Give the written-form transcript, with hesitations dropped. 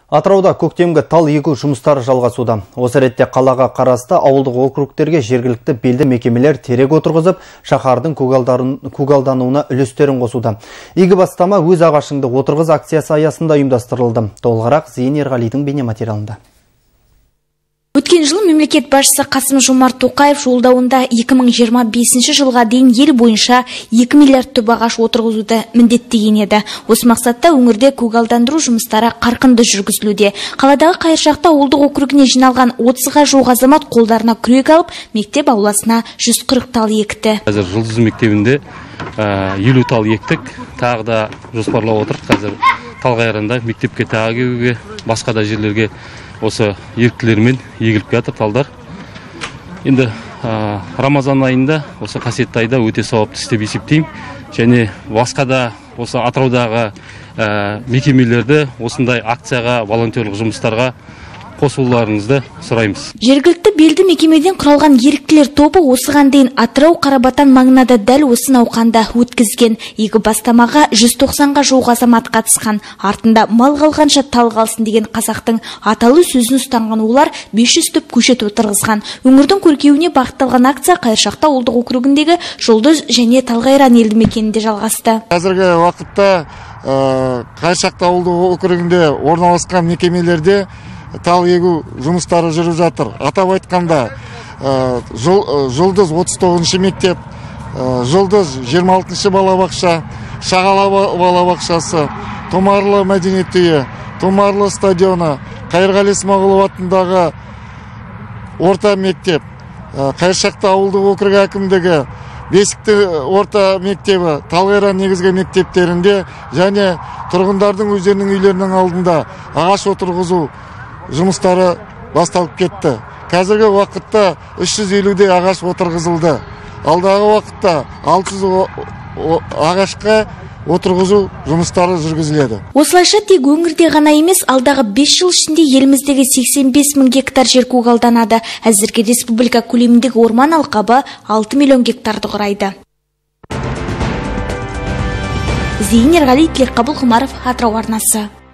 Атырауда көктемгі тал егу жұмыстары жалғасуда. Осы ретте қалаға қарасты ауылдық округтерге жергілікті белді мекемелер терек отырғызып, шаһардың көгалдануына үлестерін қосуда. Игі бастама өз ағашыңды отырғыз акциясы аясында ұйымдастырылды. Толығырақ Зейін Ерғалидың бейнематериалында. Өткен жылы мемлекет басшысы Қасым-Жомарт Тоқаев жолдауында 2025 жылға дейін ел бойынша 2 миллиард түп ағаш отырғызуды міндеттеген еді. Осы мақсатта өңірде көгалдандыру жұмыстары қарқынды жүргізілуде. Қаладағы Қайыршақты ауылдық округіне жиналған 30-ға жуық азамат қолдарына күрек алып, мектеп ауласына 140 тал екті. Қазір Жұлдыз мектебінде 50 тал ектік, тағы да жоспарлап отырық. Қазір Талғайранда мектепке тағы кеуге, басқа да жерлерге осы еріктілермен егіліп жатыр талдар. Енді Рамазан айында, осы қасиетті айда өте сауапты істеп есептеймін. Және басқа да осы Атыраудағы мекемелерді осындай акцияға, волонтерлық жұмыстарға қосылуларыңызды сұраймыз. Жергілікті белді мекемеден құралған еріктілер тобы осыған дейін Атырау Қарабатан маңынада дәл осы науқанда өткізген. Игі бастамаға 190-ға жуық азамат қатысқан. Артында мал қалғанша тал қалсын деген қазақтың аталы сөзін ұстанған олар 500 түп көшет отырғызған. Өңірдің көркеуіне бағытталған акция Қайыршақты ауылдық округіндегі Жұлдыз және Талғайран елді мекенінде жалғасты. Қазіргі уақытта Қайыршақты ауылдық округінде орналасқан мекемелерде тал егу жұмыстары жүріп жатыр. Атап айтқанда Жұлдыз 39-шы мектеп, Жұлдыз 26-шы балабақша, Шағала балабақшасы, Томарлы мәдениет үйі, Томарлы стадионы, Қайырғали Смағұлов атындағы орта мектеп, Қайыршақты ауылдық округ әкімдігі, Бесікті орта мектебі, Талғайран негізгі мектептерінде және тұрғындардың өздерінің үйлерінің алдында ағаш отырғызу жұмыстары басталып кетті. Қазіргі уақытта 350-де ағаш отырғызылды. Алдағы уақытта 600 ағашқа отырғызу жұмыстары жүргізіледі. Осылайша тек өңірде ғана емес, алдағы 5 жыл ішінде еліміздегі 85 мың гектар жер көгалданады. Әзірге республика көлеміндегі орман алқабы 6 миллион гектарды құрайды. Зейін Ерғали, Тілекқабыл Құмаров, Атырау арнасы.